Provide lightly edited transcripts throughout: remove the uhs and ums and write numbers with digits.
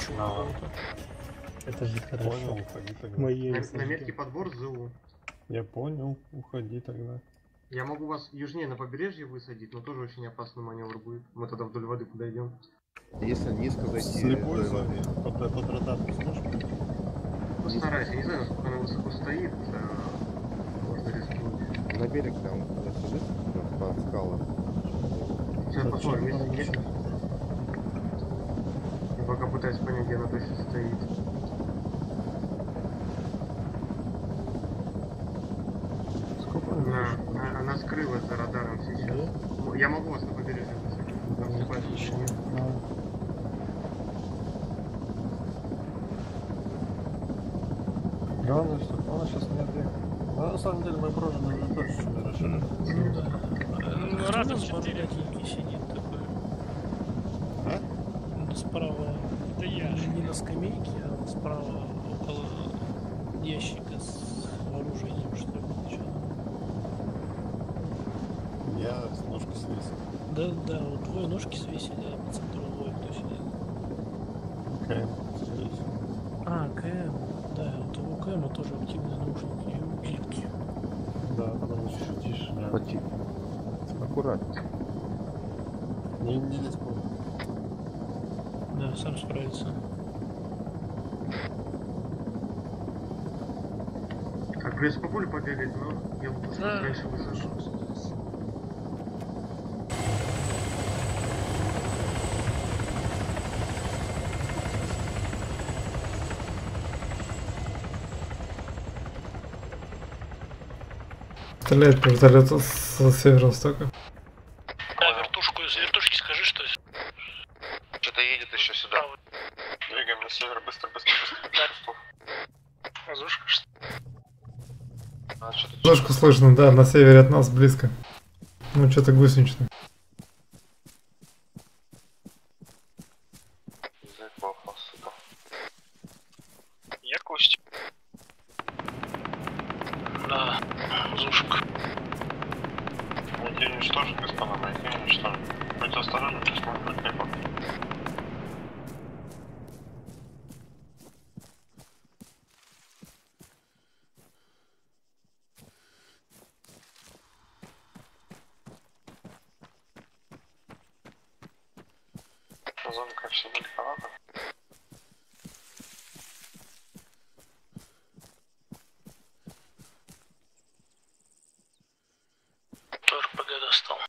ищу кого-то. Это же хорошо. Понял, уходи тогда. На метке подбор ЗУ. Я понял, уходи тогда. Я могу вас южнее на побережье высадить, но тоже очень опасный маневр будет. Мы тогда вдоль воды подойдем. Если низко зайти Слепой вдоль воды. под радар ты сможешь? Постарайся, я не знаю, насколько она высоко стоит. Можно рискнуть. На берег там сидит, по скалам. Сейчас посмотрим, есть. Я пока пытаюсь понять, где она точно стоит. Сколько Она скрылась за радаром сейчас. Я могу вас на побережье высадить. Там ситуация нет. Главное, что она сейчас не отъехала. Но на самом деле мы прожили уже дольше, чем мы решили. Ну да. Разом 4 сидит такой. А? Справа. Это я же. Не на скамейке, а справа около ящика с вооружением, что ли. Я с ножки свесил. Да, вот двое ножки свесили, а по центру двое кто сидит. КМ, скорее всего. А, КМ. Да, вот у КМа тоже активные наушники и укидки. Да, потому что чуть тише. Да. Потише. Аккуратно. Не лезь по. Да, сам справится. Так, придется по полю побегать, но я лучше раньше высажу. Стреляет по вертолету с северо-востока. Да, вертушки скажи, что Что-то едет еще сюда. Двигаем на север, быстро. Азушка, что ли? Ложку слышно, да, на севере от нас близко. Ну, что-то гусеничное. Я Костя. Да, Зушка. Найти уничтожить, господа, найти уничтожить. Будьте осторожны, здесь может быть либо. Зона, конечно, далековато. РПГ достал.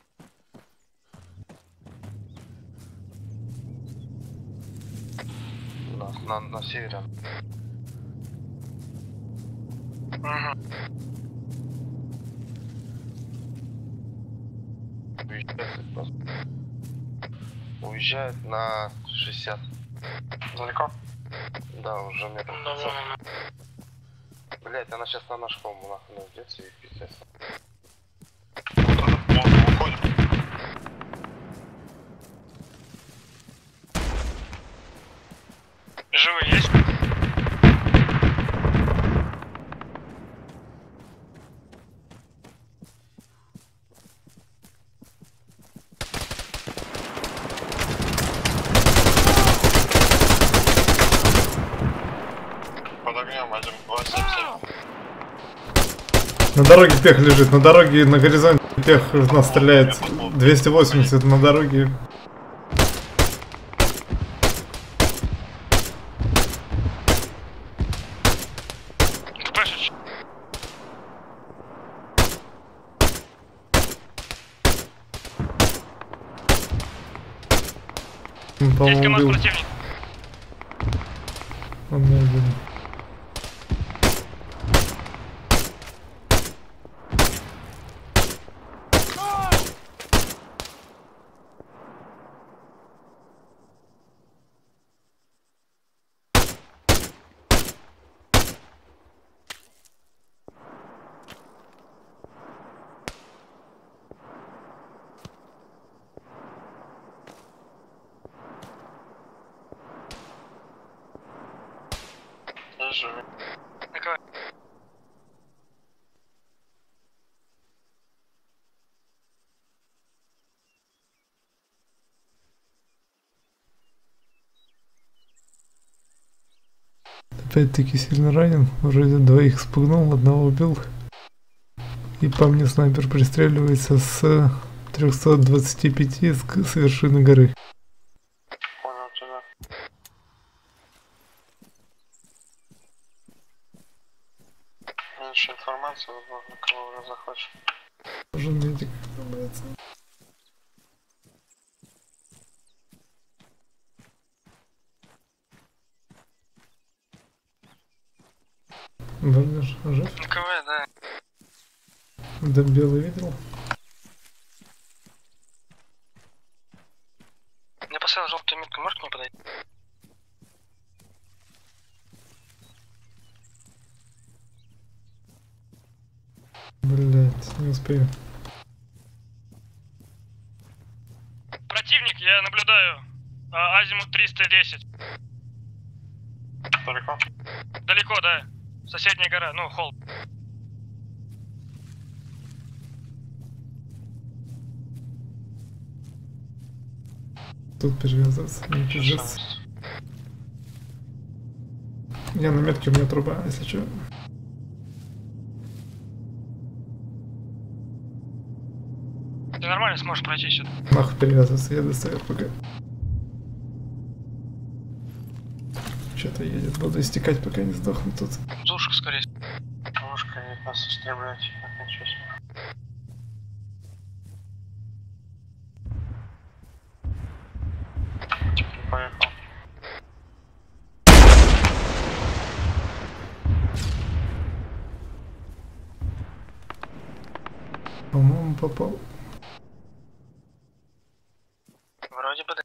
На севере. Уезжает на 60. Далеко? Да, уже метров Да, 500. вон Блять, она сейчас на наш холм нахуй найдется и пиздец. Уходим. Живы есть? Под огнем 1-2-7-7. На дороге пех лежит, на дороге на горизонте пех в нас стреляет. 280 на дороге. Спрашивай. Он, по-моему, Есть КамАЗ убил. противник. Он не убил. Я живы. Николай. опять-таки сильно ранен. Вроде двоих спугнул, одного убил. И по мне снайпер пристреливается с 325 с вершины горы. Понял тебя. Меньше информации, возможно, кого уже захочешь. Уже медик набраться. Бомбеж жив? КВ, да. Да, белый видел. Я поставил желтую метку, можешь к ней подойти? Блять, не успею. Противник, я наблюдаю. Азимут 310. Далеко? Далеко, да. Соседняя гора, ну, холм. Тут перевязываться, не пиздец. Я на метке, у меня труба, если что. Ты нормально сможешь пройти сюда? Нахуй перевязываться, я достаю пока. Что-то едет, буду истекать, пока не сдохну тут. Зушек, скорее. Пушка нет нас истреблять, ничего себе. Поехал. По-моему, попал. Вроде бы да.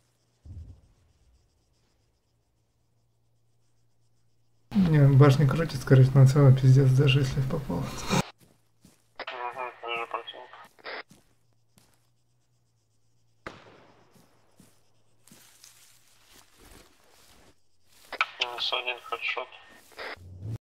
Не, башня крутит, короче, на целом пиздец, даже если попал. Угу, вижу противника. Минус один хедшот.